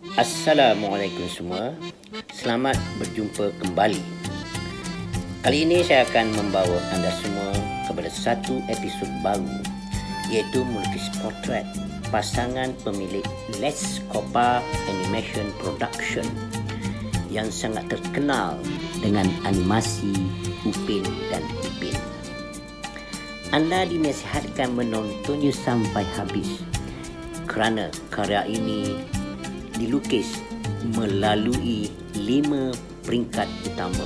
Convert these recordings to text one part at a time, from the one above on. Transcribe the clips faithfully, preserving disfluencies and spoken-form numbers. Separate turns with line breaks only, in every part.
Assalamualaikum semua. Selamat berjumpa kembali. Kali ini saya akan membawa anda semua kepada satu episod baru, iaitu melukis portret pasangan pemilik Les Copa Animation Production yang sangat terkenal dengan animasi Upin dan Ipin. Anda dinasihatkan menontonnya sampai habis kerana karya ini dilukis melalui lima peringkat utama.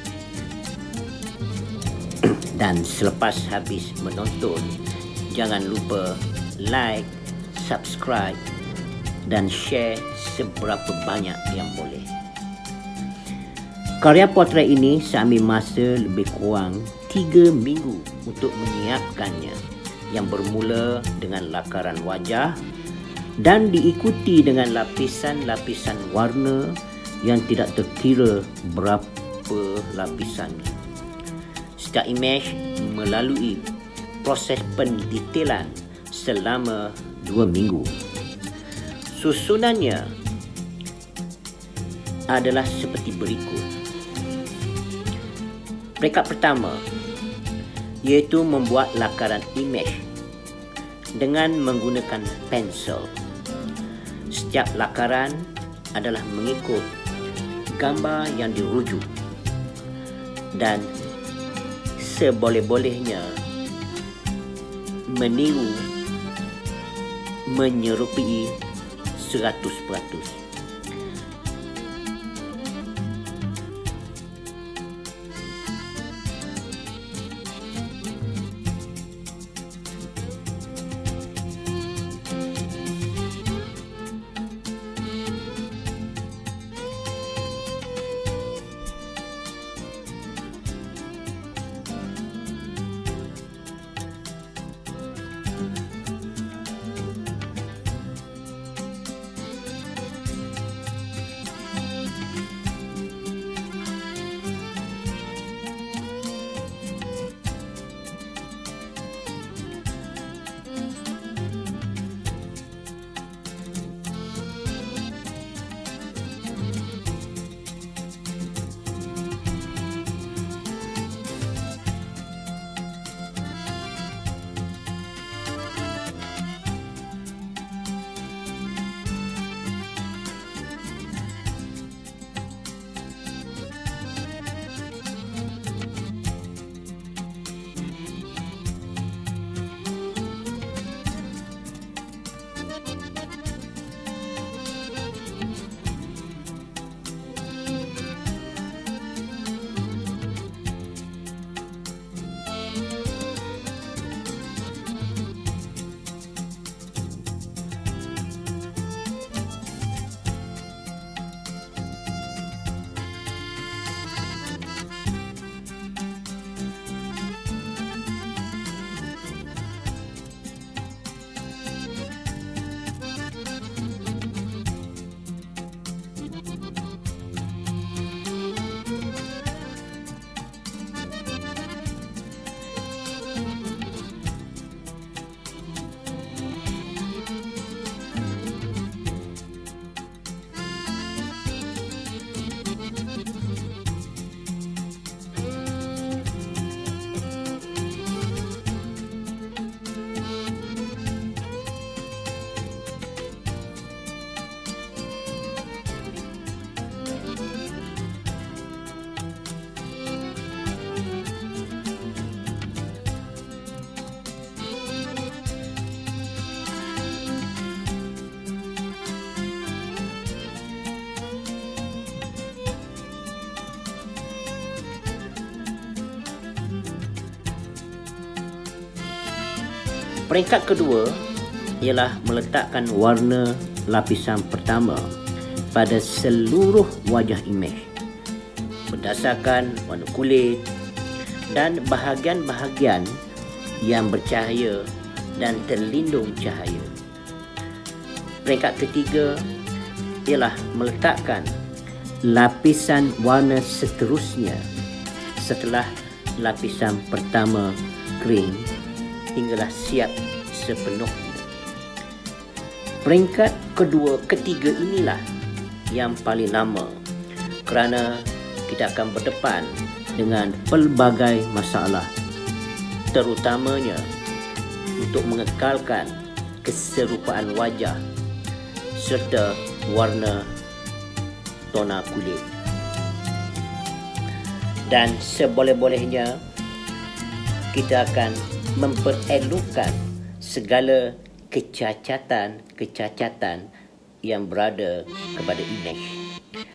Dan selepas habis menonton, jangan lupa like, subscribe dan share seberapa banyak yang boleh. Karya portret ini saya ambil masa lebih kurang tiga minggu untuk menyiapkannya, yang bermula dengan lakaran wajah dan diikuti dengan lapisan-lapisan warna yang tidak terkira berapa lapisannya. Setiap imej melalui proses pendetailan selama dua minggu. Susunannya adalah seperti berikut. Peringkat pertama iaitu membuat lakaran imej dengan menggunakan pensel. Setiap lakaran adalah mengikut gambar yang dirujuk dan seboleh-bolehnya meniru menyerupai seratus peratus. Peringkat kedua ialah meletakkan warna lapisan pertama pada seluruh wajah imej berdasarkan warna kulit dan bahagian-bahagian yang bercahaya dan terlindung cahaya. Peringkat ketiga ialah meletakkan lapisan warna seterusnya setelah lapisan pertama kering hinggalah siap sepenuhnya. Peringkat kedua ketiga inilah yang paling lama kerana kita akan berdepan dengan pelbagai masalah, terutamanya untuk mengekalkan keserupaan wajah serta warna tona kulit. Dan seboleh-bolehnya kita akan memperelokkan segala kecacatan-kecacatan yang berada kepada imej.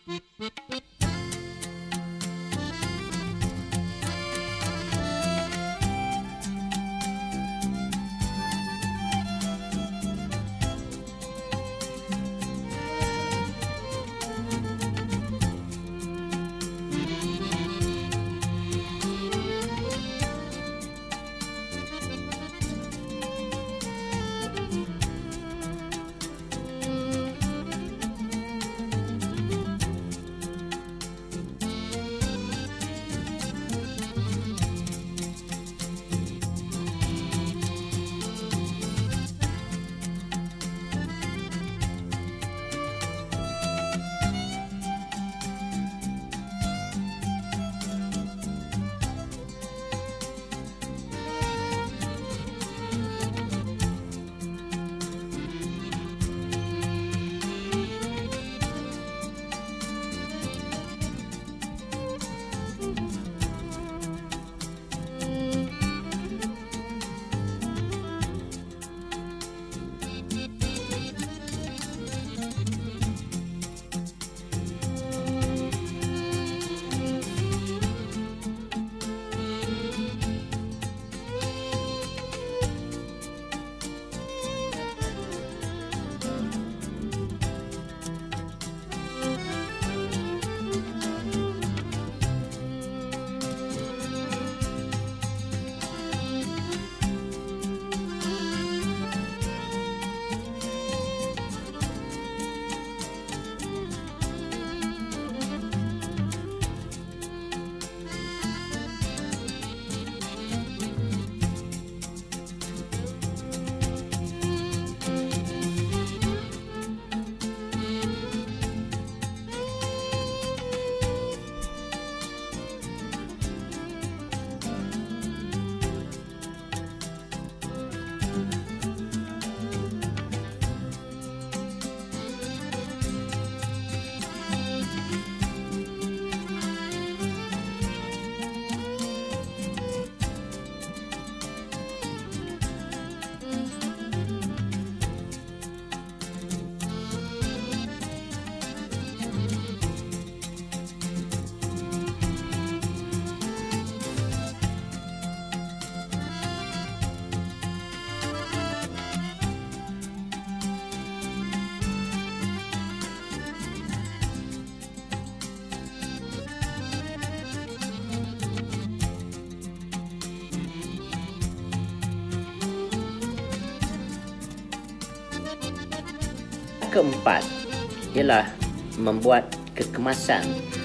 Keempat ialah membuat kekemasan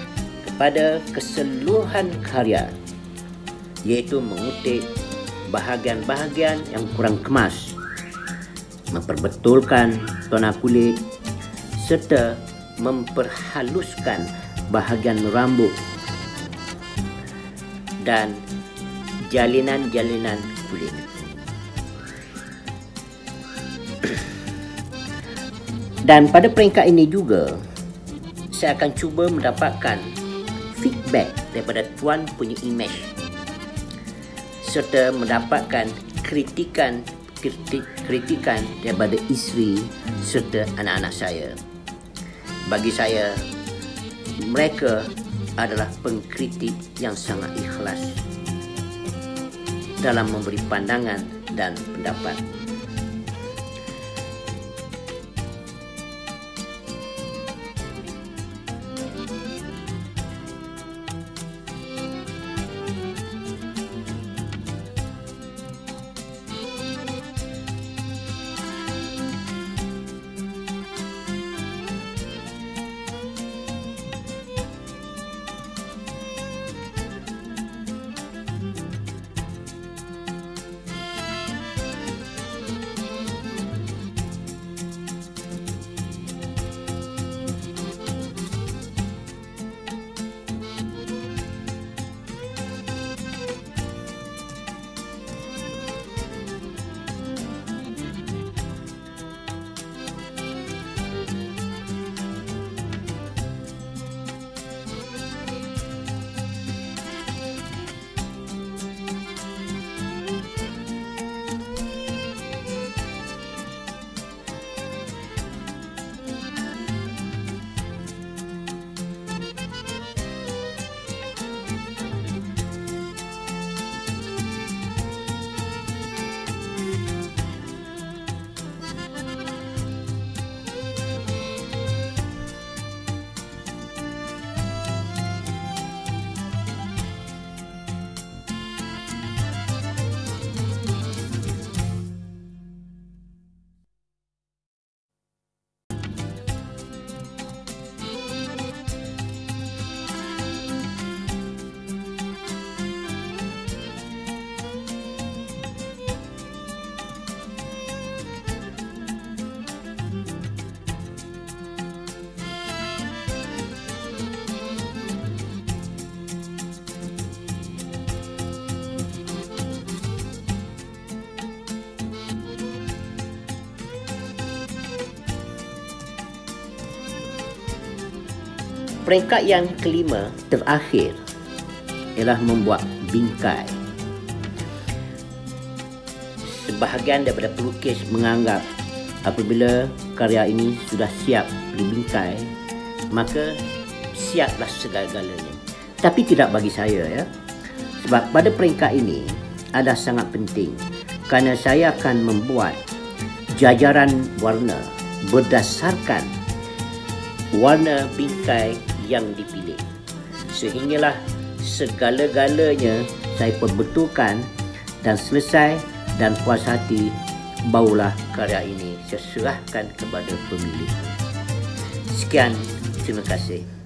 kepada keseluruhan karya, iaitu mengutip bahagian-bahagian yang kurang kemas, memperbetulkan tona kulit serta memperhaluskan bahagian rambut dan jalinan-jalinan kulit. Dan pada peringkat ini juga, saya akan cuba mendapatkan feedback daripada tuan punya imej serta mendapatkan kritikan kritik, kritikan daripada isteri serta anak-anak saya. Bagi saya, mereka adalah pengkritik yang sangat ikhlas dalam memberi pandangan dan pendapat. Peringkat yang kelima terakhir ialah membuat bingkai. Sebahagian daripada pelukis menganggap apabila karya ini sudah siap dibingkai, maka siaplah segala-galanya. Tapi tidak bagi saya, ya. Sebab pada peringkat ini adalah sangat penting kerana saya akan membuat jajaran warna berdasarkan warna bingkai yang dipilih, sehinggalah segala-galanya saya perbetulkan dan selesai dan puas hati, barulah karya ini saya serahkan kepada pemilik. Sekian, terima kasih.